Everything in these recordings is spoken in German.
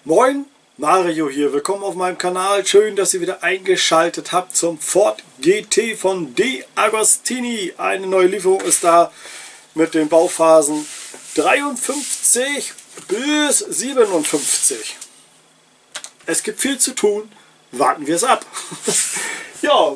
Moin, Mario hier, willkommen auf meinem Kanal. Schön, dass ihr wieder eingeschaltet habt zum Ford GT von De Agostini. Eine neue Lieferung ist da mit den Bauphasen 53 bis 57. Es gibt viel zu tun, warten wir es ab. Ja,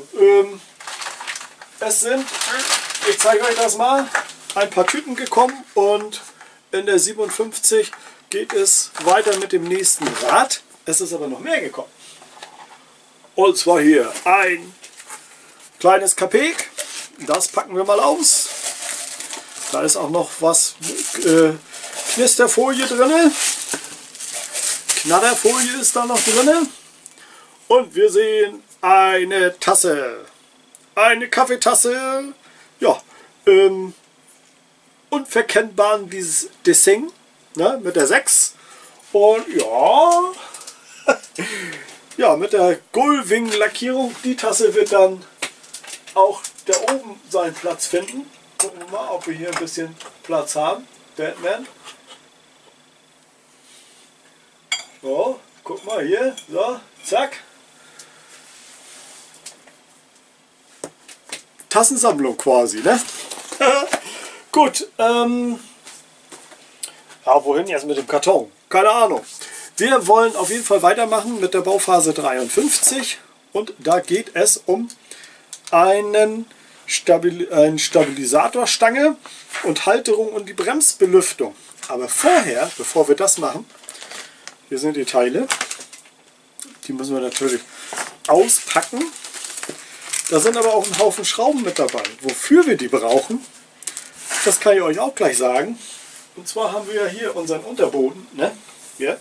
es sind, ich zeige euch das mal, ein paar Tüten gekommen und in der 57 geht es weiter mit dem nächsten Rad. Es ist aber noch mehr gekommen. Und zwar hier ein kleines Kapek. Das packen wir mal aus. Da ist auch noch was Knisterfolie drin. Knatterfolie ist da noch drin. Und wir sehen eine Tasse. Eine Kaffeetasse. Ja, unverkennbar dieses Dessin. Ne, mit der 6 und ja, ja, mit der Gullwing Lackierung. Die Tasse wird dann auch da oben seinen Platz finden. Gucken wir mal, ob wir hier ein bisschen Platz haben. Batman. So, guck mal hier. So, zack. Tassensammlung quasi, ne? Gut, ja, wohin jetzt mit dem Karton? Keine Ahnung. Wir wollen auf jeden Fall weitermachen mit der Bauphase 53 und da geht es um eine Stabilisatorstange und Halterung und die Bremsbelüftung. Aber vorher, bevor wir das machen, hier sind die Teile. Die müssen wir natürlich auspacken. Da sind aber auch ein Haufen Schrauben mit dabei. Wofür wir die brauchen, das kann ich euch auch gleich sagen. Und zwar haben wir ja hier unseren Unterboden, ne? Hier.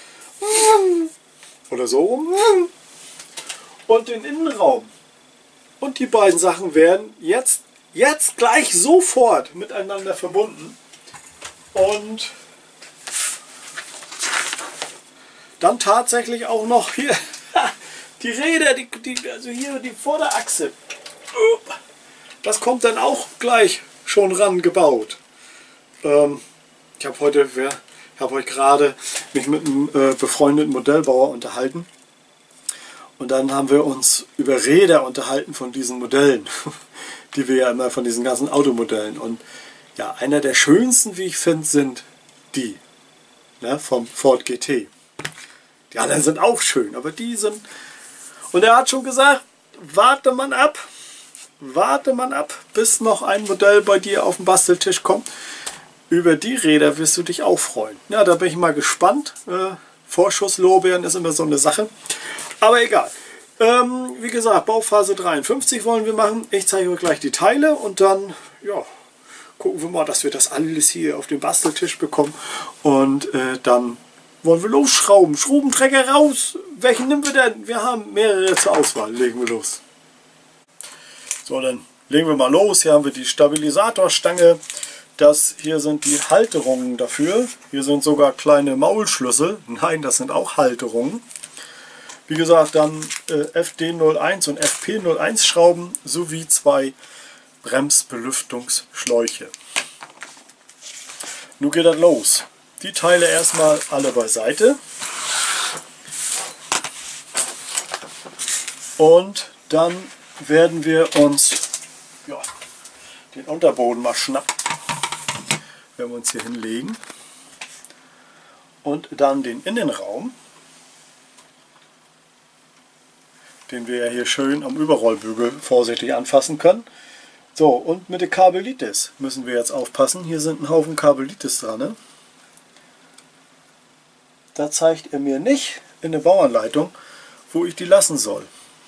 Oder so rum. Und den Innenraum. Und die beiden Sachen werden jetzt gleich sofort miteinander verbunden. Und dann tatsächlich auch noch hier die Räder, also hier die Vorderachse. Das kommt dann auch gleich schon ran gebaut. Ich habe euch gerade mich mit einem befreundeten Modellbauer unterhalten und dann haben wir uns über Räder unterhalten von diesen Modellen, die wir ja immer von diesen ganzen Automodellen, und ja, einer der schönsten, wie ich finde, sind die, ne, vom Ford GT. Die anderen sind auch schön, aber die sind, und er hat schon gesagt, warte man ab, bis noch ein Modell bei dir auf den Basteltisch kommt. Über die Räder wirst du dich auch freuen. Ja, da bin ich mal gespannt. Vorschusslorbeeren ist immer so eine Sache. Aber egal. Wie gesagt, Bauphase 53 wollen wir machen. Ich zeige euch gleich die Teile und dann ja, gucken wir mal, dass wir das alles hier auf den Basteltisch bekommen. Und dann wollen wir losschrauben. Schraubenträger raus. Welchen nehmen wir denn? Wir haben mehrere zur Auswahl. Legen wir los. So, dann legen wir mal los. Hier haben wir die Stabilisatorstange. Das hier sind die Halterungen dafür. Hier sind sogar kleine Maulschlüssel. Nein, das sind auch Halterungen. Wie gesagt, dann FD01 und FP01 Schrauben sowie 2 Bremsbelüftungsschläuche. Nun geht das los. Die Teile erstmal alle beiseite. Und dann werden wir uns ja, den Unterboden mal schnappen. Werden wir uns hier hinlegen und dann den Innenraum, den wir ja hier schön am Überrollbügel vorsichtig anfassen können. So, und mit der Kabelitis müssen wir jetzt aufpassen. Hier sind ein Haufen Kabelitis dran. Ne? Da zeigt er mir nicht in der Bauanleitung, wo ich die lassen soll.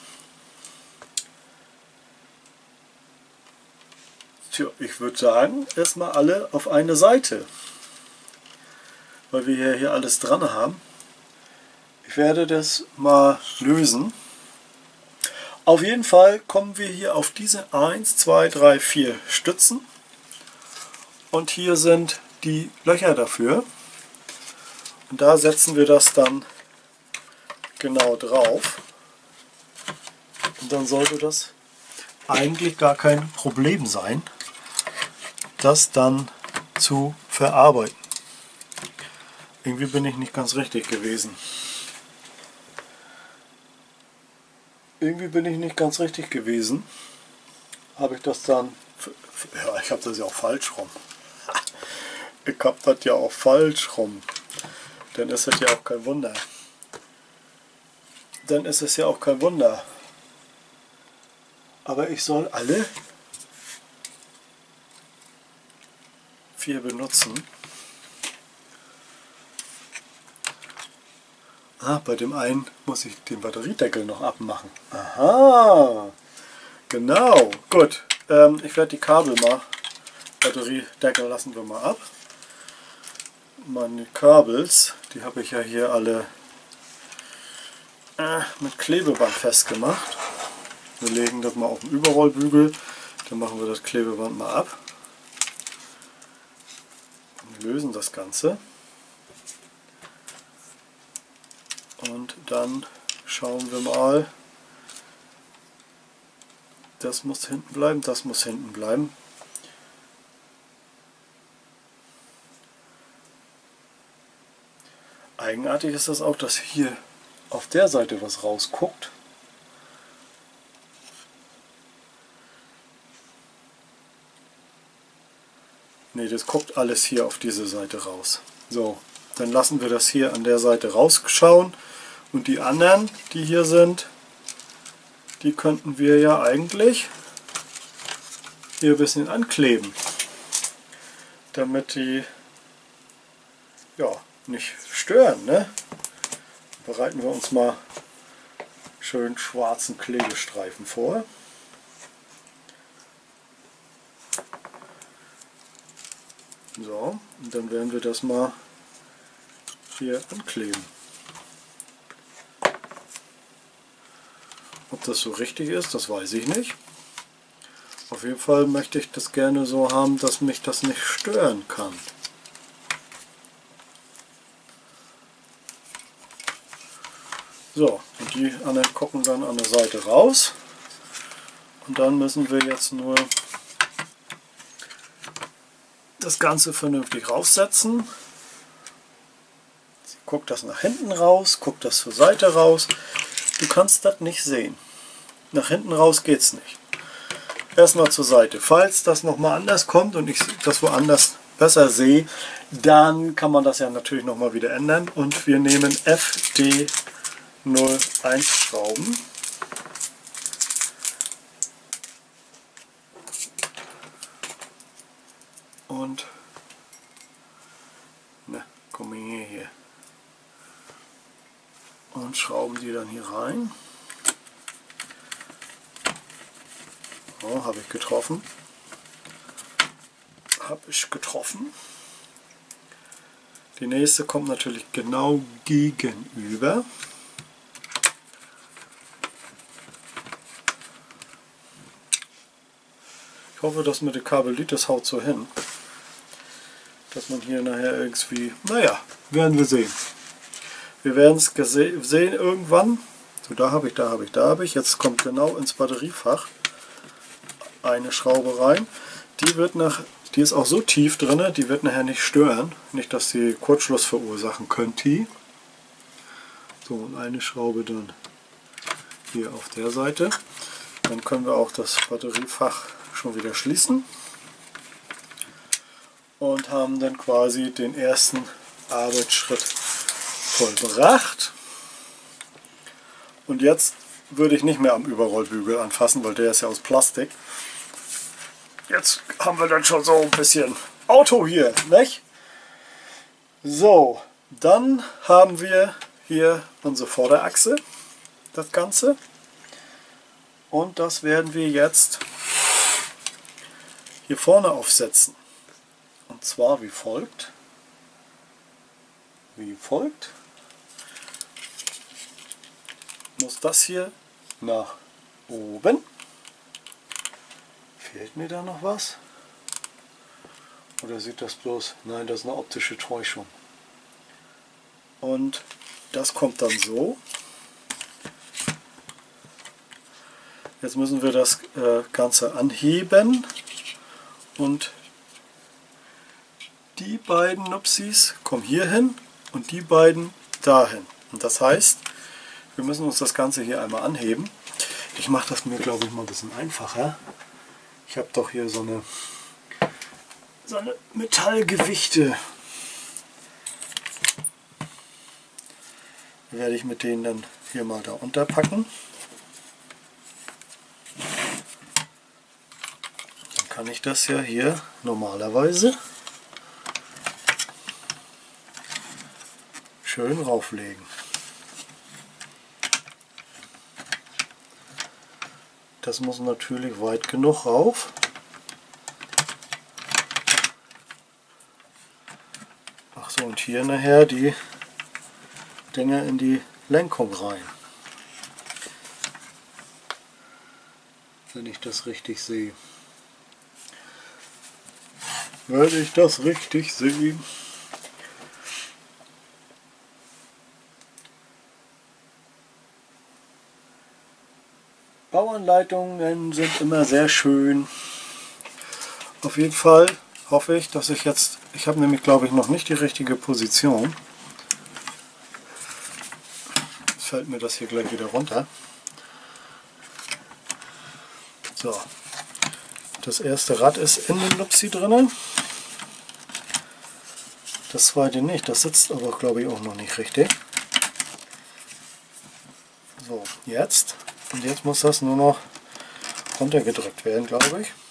Tja, ich würde sagen, erstmal alle auf eine Seite, weil wir hier alles dran haben. Ich werde das mal lösen. Auf jeden Fall kommen wir hier auf diese 1, 2, 3, 4 Stützen und hier sind die Löcher dafür und da setzen wir das dann genau drauf und dann sollte das eigentlich gar kein Problem sein, das dann zu verarbeiten. Irgendwie bin ich nicht ganz richtig gewesen. Habe ich das dann... Ja, ich habe das ja auch falsch rum. Ich habe das ja auch falsch rum. Dann ist es ja auch kein Wunder. Aber ich soll alle 4 benutzen. Bei dem einen muss ich den Batteriedeckel noch abmachen. Aha, genau, gut. Ich werde die Kabel mal, Batteriedeckel lassen wir mal ab. Meine Kabels, die habe ich ja hier alle mit Klebeband festgemacht. Wir legen das mal auf den Überrollbügel, dann machen wir das Klebeband mal ab. Und lösen das Ganze. Und dann schauen wir mal, das muss hinten bleiben, das muss hinten bleiben. Eigenartig ist das auch, dass hier auf der Seite was rausguckt. Ne, das guckt alles hier auf diese Seite raus. So, dann lassen wir das hier an der Seite rausschauen. Und die anderen, die hier sind, die könnten wir ja eigentlich hier ein bisschen ankleben, damit die ja nicht stören, ne? Bereiten wir uns mal schön schwarzen Klebestreifen vor. So, und dann werden wir das mal hier ankleben. Ob das so richtig ist, das weiß ich nicht. Auf jeden Fall möchte ich das gerne so haben, dass mich das nicht stören kann. So, und die anderen gucken dann an der Seite raus. Und dann müssen wir jetzt nur das Ganze vernünftig raussetzen. Guckt das nach hinten raus, guckt das zur Seite raus. Du kannst das nicht sehen. Nach hinten raus geht es nicht. Erstmal zur Seite. Falls das nochmal anders kommt und ich das woanders besser sehe, dann kann man das ja natürlich nochmal wieder ändern. Und wir nehmen FD01 Schrauben. Und kommen hier. Und schrauben die dann hier rein. So, habe ich getroffen. Die nächste kommt natürlich genau gegenüber. Ich hoffe, dass mit dem Kabelit das haut so hin, dass man hier nachher irgendwie, naja, werden wir sehen. Wir werden es sehen irgendwann. So, da habe ich. Jetzt kommt genau ins Batteriefach eine Schraube rein. Die ist auch so tief drin, die wird nachher nicht stören. Nicht, dass sie Kurzschluss verursachen könnte. So, und eine Schraube dann hier auf der Seite. Dann können wir auch das Batteriefach schon wieder schließen. Und haben dann quasi den ersten Arbeitsschritt vollbracht. Und jetzt würde ich nicht mehr am Überrollbügel anfassen, weil der ist ja aus Plastik. Jetzt haben wir dann schon so ein bisschen Auto hier, nicht? So, dann haben wir hier unsere Vorderachse, das Ganze. Und das werden wir jetzt hier vorne aufsetzen. Und zwar wie folgt. Muss das hier nach oben. Fehlt mir da noch was? Oder sieht das bloß? Nein, das ist eine optische Täuschung. Und das kommt dann so. Jetzt müssen wir das Ganze anheben und die beiden Nupsis kommen hier hin und die beiden dahin. Und das heißt, wir müssen uns das Ganze hier einmal anheben. Ich mache das mir, glaube ich, mal ein bisschen einfacher. Ich habe doch hier so eine Metallgewichte. Werde ich mit denen dann hier mal da unterpacken. Dann kann ich das ja hier normalerweise schön rauflegen. Das muss natürlich weit genug rauf. Ach so, und hier nachher die Dinger in die Lenkung rein. Wenn ich das richtig sehe. Werde ich das richtig sehen? Bauanleitungen sind immer sehr schön. Auf jeden Fall hoffe ich, dass ich jetzt... Ich habe nämlich, glaube ich, noch nicht die richtige Position. Jetzt fällt mir das hier gleich wieder runter. So. Das erste Rad ist in dem Nupsi drin. Das zweite nicht. Das sitzt aber, glaube ich, auch noch nicht richtig. So, jetzt. Und jetzt muss das nur noch runtergedrückt werden, glaube ich.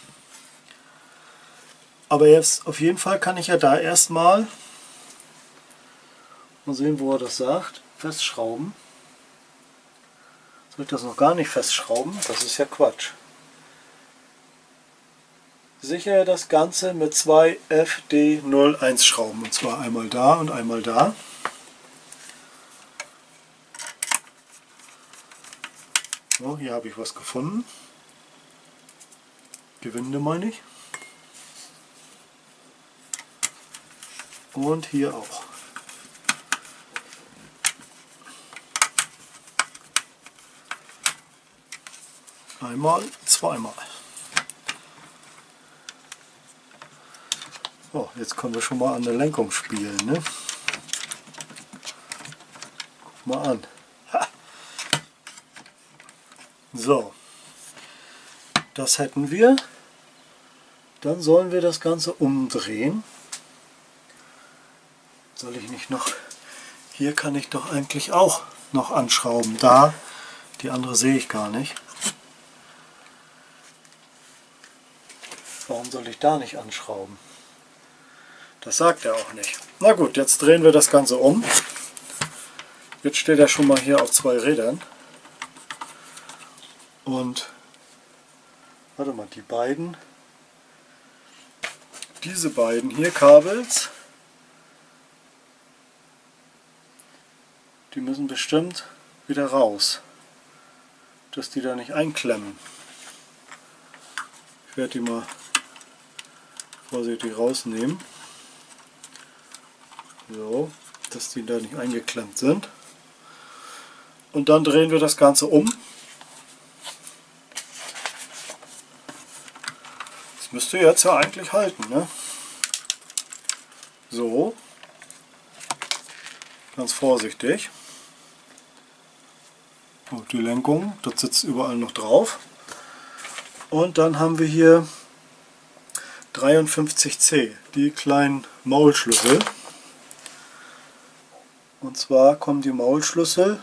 Aber jetzt auf jeden Fall kann ich ja da erstmal mal sehen, wo er das sagt, festschrauben. Soll ich das noch gar nicht festschrauben? Das ist ja Quatsch. Sichere das Ganze mit 2 FD01 Schrauben, und zwar einmal da und einmal da. So, hier habe ich was gefunden. Gewinde meine ich. Und hier auch. Einmal, zweimal. So, jetzt können wir schon mal an der Lenkung spielen, ne? Guck mal an. Ha. So, das hätten wir. Dann sollen wir das Ganze umdrehen. Soll ich nicht noch... Hier kann ich doch eigentlich auch noch anschrauben. Da, die andere sehe ich gar nicht. Warum soll ich da nicht anschrauben? Das sagt er auch nicht. Na gut, jetzt drehen wir das Ganze um. Jetzt steht er schon mal hier auf 2 Rädern. Und warte mal, diese beiden hier Kabels, die müssen bestimmt wieder raus, dass die da nicht einklemmen. Ich werde die mal vorsichtig rausnehmen, so, dass die da nicht eingeklemmt sind. Und dann drehen wir das Ganze um. Das müsste jetzt ja eigentlich halten, ne? So, ganz vorsichtig. Und die Lenkung, das sitzt überall noch drauf. Und dann haben wir hier 53C, die kleinen Maulschlüssel. Und zwar kommen die Maulschlüssel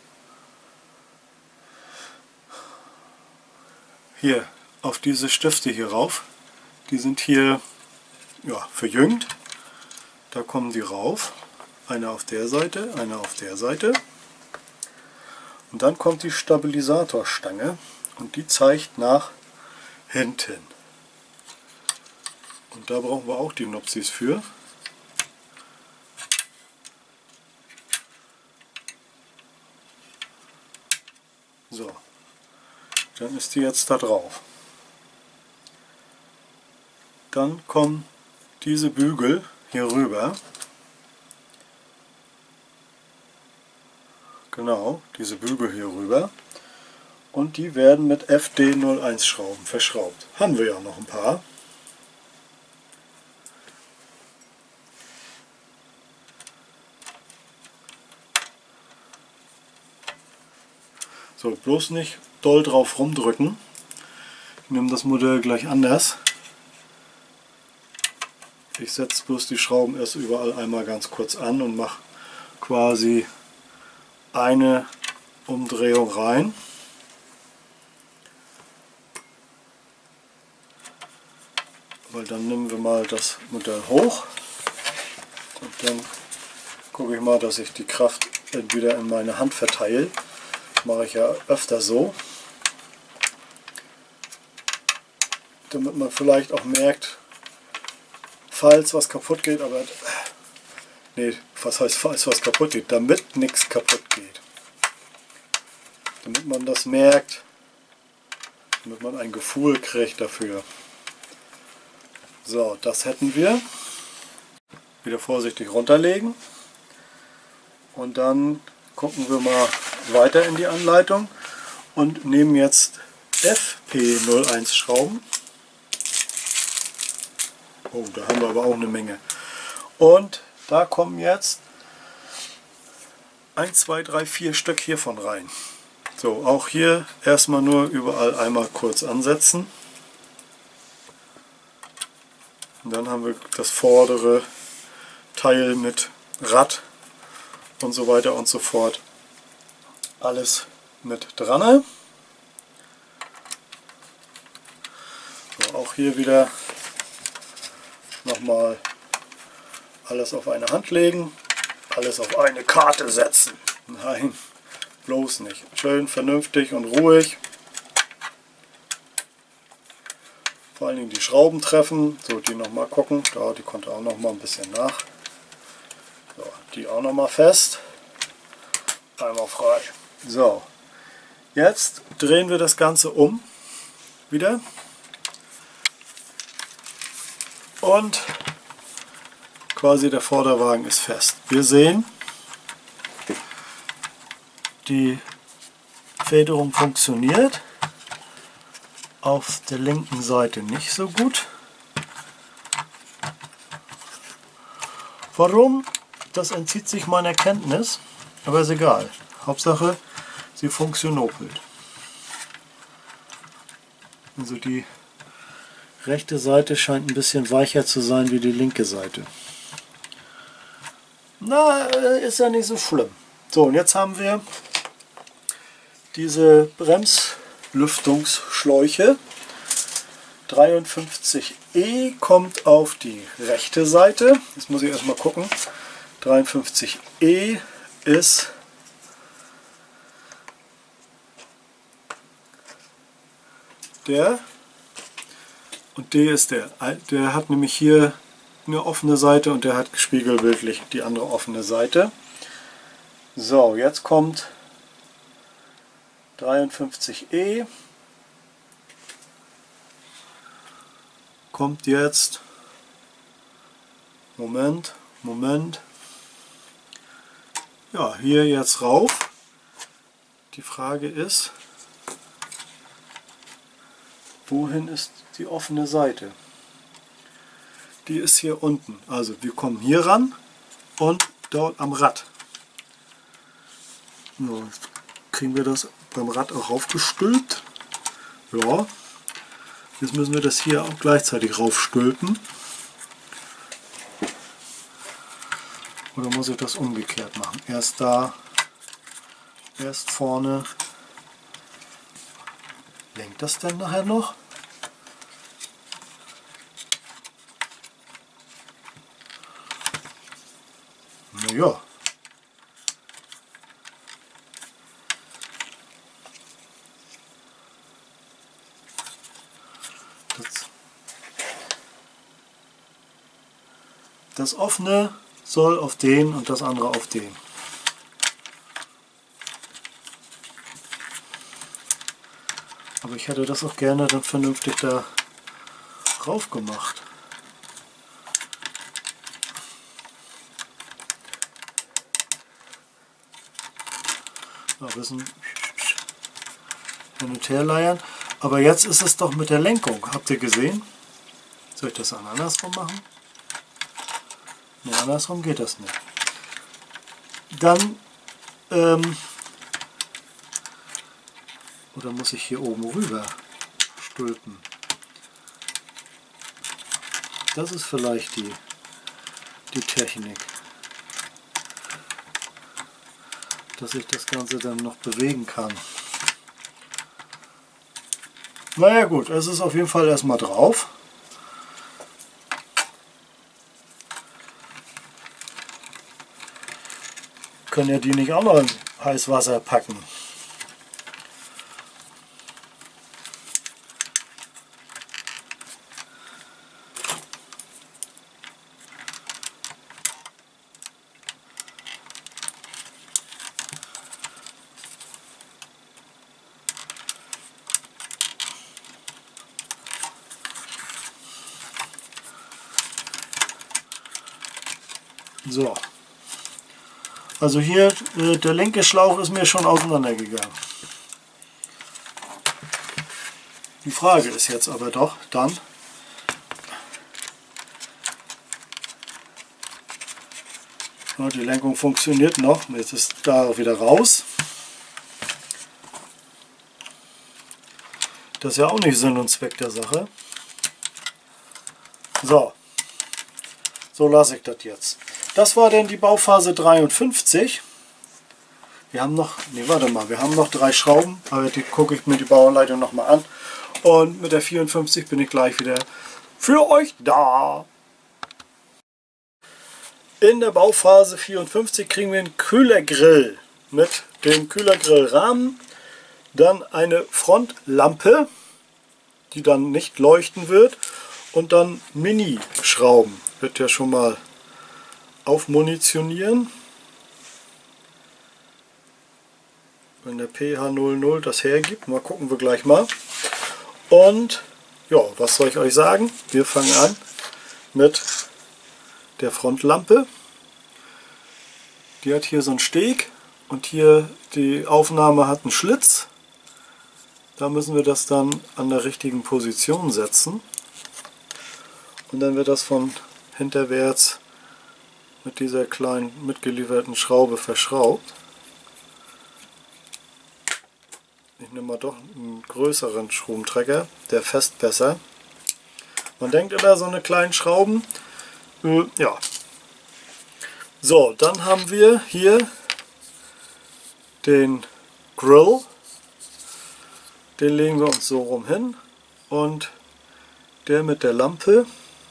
hier auf diese Stifte hier rauf. Die sind hier ja, verjüngt. Da kommen die rauf. Eine auf der Seite, eine auf der Seite. Und dann kommt die Stabilisatorstange und die zeigt nach hinten. Und da brauchen wir auch die Nupsis für. So, dann ist die jetzt da drauf. Dann kommen diese Bügel hier rüber. Genau, diese Bügel hier rüber. Und die werden mit FD01 Schrauben verschraubt. Haben wir ja noch ein paar. So, bloß nicht doll drauf rumdrücken. Ich nehme das Modell gleich anders. Ich setze bloß die Schrauben erst überall einmal ganz kurz an und mache quasi eine Umdrehung rein. Weil dann nehmen wir mal das Modell hoch und dann gucke ich mal, dass ich die Kraft wieder in meine Hand verteile. Das mache ich ja öfter so, damit man vielleicht auch merkt, falls was kaputt geht, aber nee, was heißt falls was kaputt geht, damit nichts kaputt geht. Damit man das merkt, damit man ein Gefühl kriegt dafür. So, das hätten wir. Wieder vorsichtig runterlegen. Und dann gucken wir mal weiter in die Anleitung und nehmen jetzt FP01 Schrauben. Oh, da haben wir aber auch eine Menge. Und da kommen jetzt 1, 2, 3, 4 Stück hiervon rein. So, auch hier erstmal nur überall einmal kurz ansetzen. Und dann haben wir das vordere Teil mit Rad und so weiter und so fort. Alles mit dran. So, auch hier wieder nochmal alles auf eine Hand legen, alles auf eine Karte setzen. Nein, bloß nicht. Schön vernünftig und ruhig. Vor allen Dingen die Schrauben treffen. So, die nochmal gucken. Da, die konnte auch noch mal ein bisschen nach. So, die auch noch mal fest. Einmal frei. So, jetzt drehen wir das Ganze um. Wieder. Und quasi der Vorderwagen ist fest. Wir sehen, die Federung funktioniert. Auf der linken Seite nicht so gut. Warum? Das entzieht sich meiner Kenntnis, aber ist egal. Hauptsache, sie funktionopelt. Also die rechte Seite scheint ein bisschen weicher zu sein wie die linke Seite. Na, ist ja nicht so schlimm. So, und jetzt haben wir diese Bremslüftungsschläuche. 53E kommt auf die rechte Seite. Jetzt muss ich erstmal gucken. 53E ist der und D ist der. Der hat nämlich hier eine offene Seite und der hat spiegelbildlich die andere offene Seite. So, jetzt kommt 53E. Kommt jetzt, Moment, ja, hier jetzt rauf. Die Frage ist, wohin ist die offene Seite? Die ist hier unten. Also wir kommen hier ran und dort am Rad. So, jetzt kriegen wir das beim Rad auch raufgestülpt. Ja. Jetzt müssen wir das hier auch gleichzeitig raufstülpen. Oder muss ich das umgekehrt machen? Erst da, erst vorne. Lenkt das denn nachher noch? Naja. Das offene soll auf den und das andere auf den. Aber ich hätte das auch gerne dann vernünftig da rauf gemacht. Ein bisschen hin und her leiern. Aber jetzt ist es doch mit der Lenkung. Habt ihr gesehen? Soll ich das dann andersrum machen? Ne, andersrum geht das nicht. Dann Oder muss ich hier oben rüber stülpen? Das ist vielleicht die Technik. Dass ich das Ganze dann noch bewegen kann. Naja gut, es ist auf jeden Fall erstmal drauf. Können ja die nicht auch noch in Heißwasser packen. So, also hier der linke Schlauch ist mir schon auseinandergegangen. Die Frage ist jetzt aber doch dann, ja, die Lenkung funktioniert noch, jetzt ist da auch wieder raus. Das ist ja auch nicht Sinn und Zweck der Sache. So lasse ich das jetzt. Das war denn die Bauphase 53. Wir haben noch, wir haben noch 3 Schrauben, aber die gucke ich mir die Bauanleitung noch mal an. Und mit der 54 bin ich gleich wieder für euch da. In der Bauphase 54 kriegen wir einen Kühlergrill mit dem Kühlergrillrahmen. Dann eine Frontlampe, die dann nicht leuchten wird. Und dann Mini-Schrauben. Wird ja schon mal aufmunitionieren. Wenn der PH00 das hergibt. Mal gucken wir gleich mal. Und ja, was soll ich euch sagen? Wir fangen an mit der Frontlampe. Die hat hier so einen Steg und hier die Aufnahme hat einen Schlitz. Da müssen wir das dann an der richtigen Position setzen. Und dann wird das von hinterwärts mit dieser kleinen mitgelieferten Schraube verschraubt. Ich nehme mal doch einen größeren Schraubentrecker, der fest besser. Man denkt immer so eine kleinen Schrauben. Ja. So, dann haben wir hier den Grill. Den legen wir uns so rum hin. Und der mit der Lampe.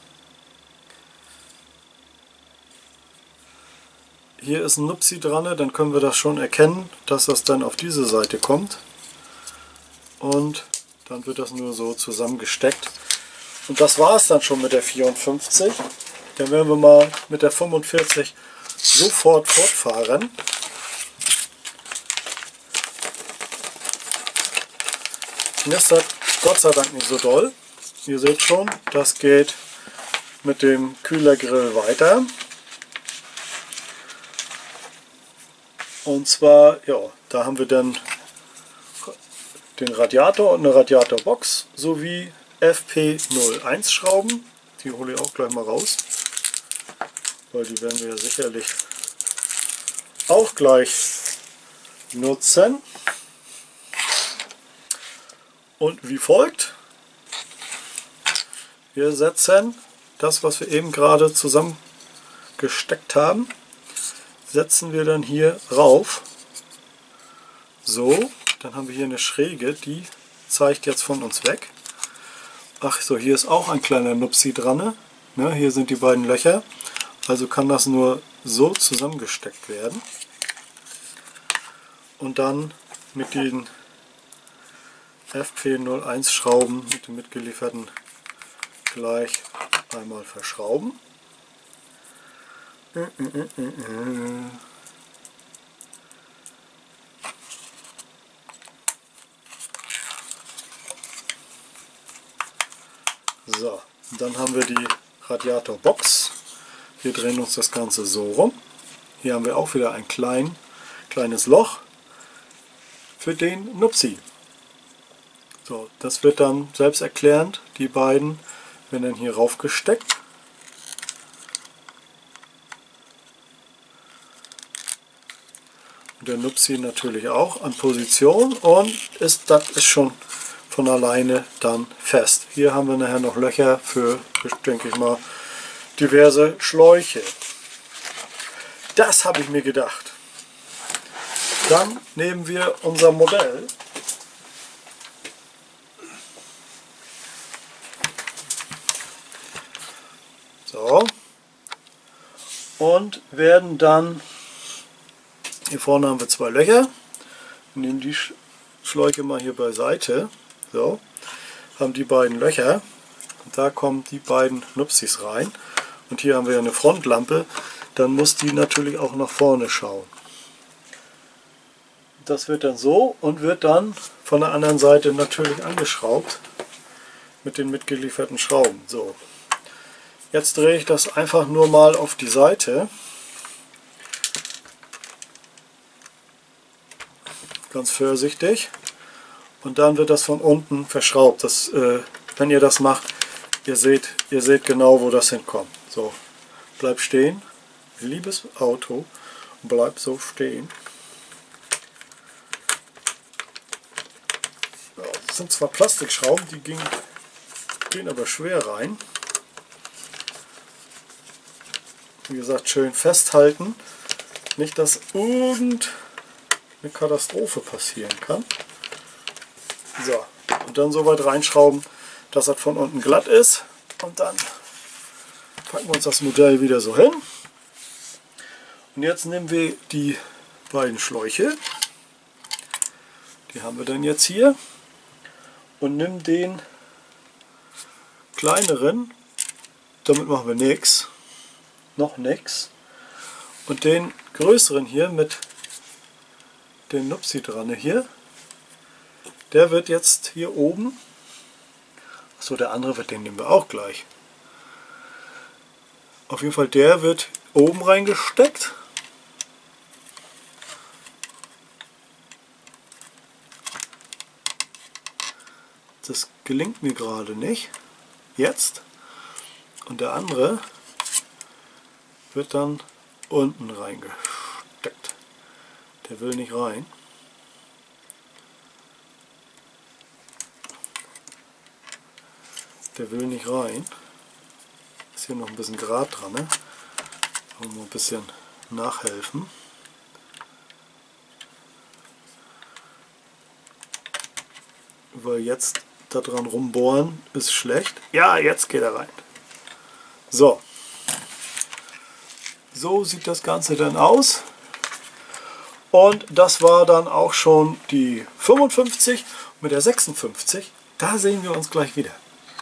Hier ist ein Nupsi dran, dann können wir das schon erkennen, dass das dann auf diese Seite kommt. Und dann wird das nur so zusammengesteckt. Und das war es dann schon mit der 54. Dann werden wir mal mit der 45 sofort fortfahren. Knistert Gott sei Dank nicht so doll. Ihr seht schon, das geht mit dem Kühlergrill weiter. Und zwar, ja, da haben wir dann den Radiator und eine Radiatorbox sowie FP01 Schrauben. Die hole ich auch gleich mal raus, weil die werden wir ja sicherlich auch gleich nutzen. Und wie folgt: Wir setzen das, was wir eben gerade zusammengesteckt haben, setzen wir dann hier rauf. So, dann haben wir hier eine Schräge, die zeigt jetzt von uns weg. Ach so, hier ist auch ein kleiner Nupsi dran. Ne, hier sind die beiden Löcher. Also kann das nur so zusammengesteckt werden. Und dann mit den FP01 Schrauben, mit den mitgelieferten, gleich einmal verschrauben. So, dann haben wir die Radiatorbox. Wir drehen uns das Ganze so rum. Hier haben wir auch wieder ein kleines Loch für den Nupsi. So, das wird dann selbsterklärend, die beiden werden dann hier raufgesteckt. Und der Nupsi natürlich auch an Position und das ist schon von alleine dann fest. Hier haben wir nachher noch Löcher für, denke ich mal, diverse Schläuche. Das habe ich mir gedacht. Dann nehmen wir unser Modell. So. Und werden dann, hier vorne haben wir zwei Löcher, nehmen die Schläuche mal hier beiseite. So, haben die beiden Löcher und da kommen die beiden Nupsis rein. Und hier haben wir eine Frontlampe, dann muss die natürlich auch nach vorne schauen. Das wird dann so und wird dann von der anderen Seite natürlich angeschraubt mit den mitgelieferten Schrauben. So, jetzt drehe ich das einfach nur mal auf die Seite. Ganz vorsichtig. Und dann wird das von unten verschraubt. Das, wenn ihr das macht, ihr seht genau, wo das hinkommt. So, bleib stehen, liebes Auto, bleib so stehen. Ja, das sind zwar Plastikschrauben, die gehen aber schwer rein. Wie gesagt, schön festhalten, nicht dass irgendeine Katastrophe passieren kann. So, und dann so weit reinschrauben, dass das von unten glatt ist. Und dann packen wir uns das Modell wieder so hin. Und jetzt nehmen wir die beiden Schläuche. Die haben wir dann jetzt hier. Und nehmen den kleineren, damit machen wir nichts, noch nichts. Und den größeren hier mit dem Nupsi dran hier. Der wird jetzt hier oben, achso, der andere den nehmen wir auch gleich. Auf jeden Fall, der wird oben reingesteckt. Das gelingt mir gerade nicht. Jetzt. Und der andere wird dann unten reingesteckt. Der will nicht rein. Der will nicht rein. Ist hier noch ein bisschen Grat dran. Ne? Mal ein bisschen nachhelfen. Weil jetzt da dran rumbohren ist schlecht. Ja, jetzt geht er rein. So. So sieht das Ganze dann aus. Und das war dann auch schon die 55. Mit der 56, da sehen wir uns gleich wieder.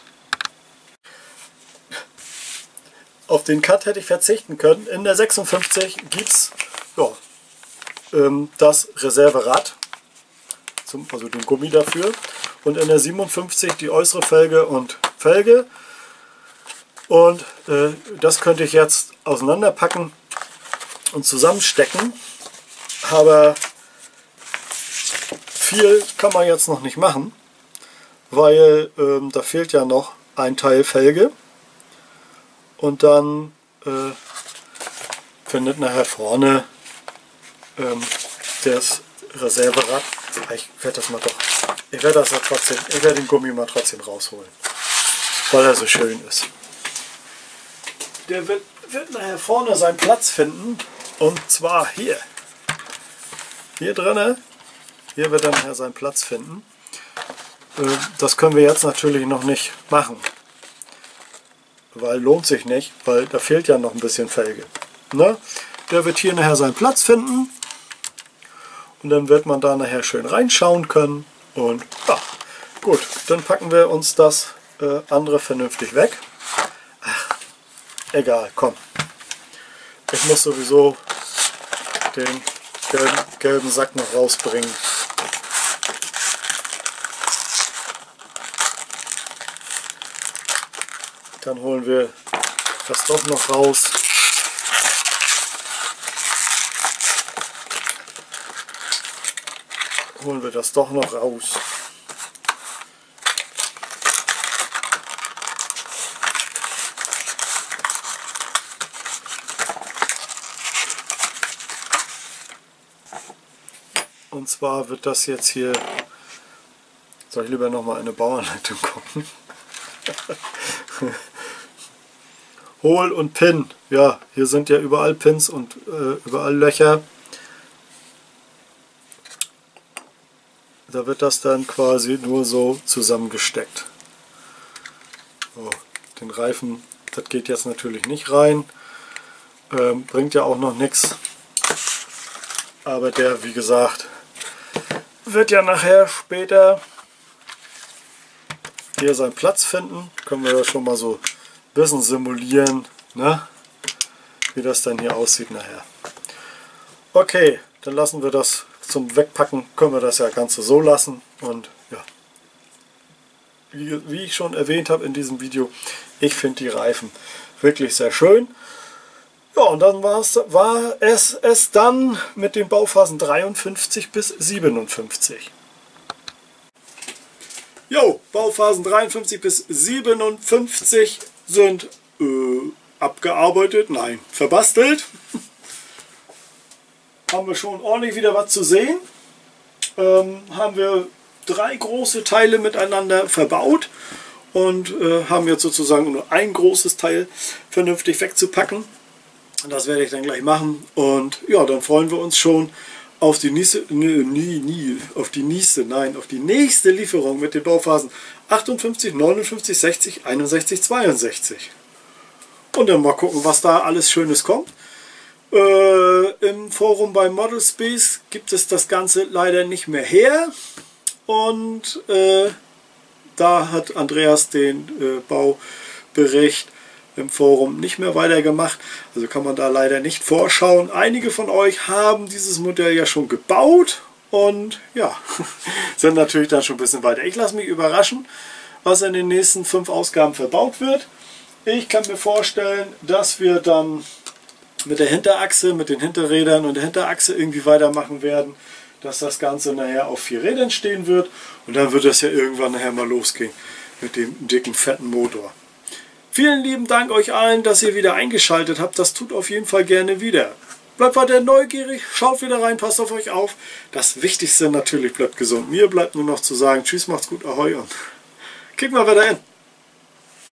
Auf den Cut hätte ich verzichten können. In der 56 gibt es ja, das Reserverad, also den Gummi dafür. Und in der 57 die äußere Felge und Felge. Und das könnte ich jetzt auseinanderpacken und zusammenstecken. Aber viel kann man jetzt noch nicht machen, weil da fehlt ja noch ein Teil Felge. Und dann findet nachher vorne das Reserverad. Ich werde das mal doch. Ich werde das ja trotzdem. Ich werde den Gummi mal trotzdem rausholen, weil er so schön ist. Der wird nachher vorne seinen Platz finden. Und zwar hier. Hier drinne. Hier wird er nachher seinen Platz finden. Das können wir jetzt natürlich noch nicht machen. Weil lohnt sich nicht, weil da fehlt ja noch ein bisschen Felge. Ne? Der wird hier nachher seinen Platz finden und dann wird man da nachher schön reinschauen können und ja, gut, dann packen wir uns das andere vernünftig weg. Ach, egal, komm. Ich muss sowieso den gelben Sack noch rausbringen. Dann holen wir das doch noch raus. Holen wir das doch noch raus. Und zwar wird das jetzt hier... Soll ich lieber nochmal eine Bauanleitung gucken? Hohl und Pin. Ja, hier sind ja überall Pins und überall Löcher. Da wird das dann quasi nur so zusammengesteckt. So, den Reifen, das geht jetzt natürlich nicht rein. Bringt ja auch noch nichts. Aber der, wie gesagt, wird ja nachher später hier seinen Platz finden. Können wir das schon mal so ein bisschen simulieren, ne? Wie das dann hier aussieht nachher. Okay, dann lassen wir das zum Wegpacken, können wir das ja Ganze so lassen. Und ja, wie ich schon erwähnt habe in diesem Video, ich finde die Reifen wirklich sehr schön. Ja, und dann war es dann mit den Bauphasen 53 bis 57. Jo, Bauphasen 53 bis 57 sind abgearbeitet, nein, verbastelt. Haben wir schon ordentlich wieder was zu sehen. Haben wir 3 große Teile miteinander verbaut und haben jetzt sozusagen nur ein großes Teil vernünftig wegzupacken. Das werde ich dann gleich machen und ja, dann freuen wir uns schon auf die nächste, auf die nächste Lieferung mit den Bauphasen 58, 59, 60, 61, 62. Und dann mal gucken, was da alles Schönes kommt. Im Forum bei Model Space gibt es das Ganze leider nicht mehr her. Und da hat Andreas den Baubericht im Forum nicht mehr weitergemacht. Also kann man da leider nicht vorschauen. Einige von euch haben dieses Modell ja schon gebaut und ja, sind natürlich dann schon ein bisschen weiter. Ich lasse mich überraschen, was in den nächsten 5 Ausgaben verbaut wird. Ich kann mir vorstellen, dass wir dann mit der Hinterachse, mit den Hinterrädern und der Hinterachse irgendwie weitermachen werden, dass das Ganze nachher auf 4 Rädern stehen wird und dann wird das ja irgendwann nachher mal losgehen mit dem dicken, fetten Motor. Vielen lieben Dank euch allen, dass ihr wieder eingeschaltet habt. Das tut auf jeden Fall gerne wieder. Bleibt weiter neugierig, schaut wieder rein, passt auf euch auf. Das Wichtigste natürlich, bleibt gesund. Mir bleibt nur noch zu sagen, tschüss, macht's gut, ahoi und kick mal wieder hin.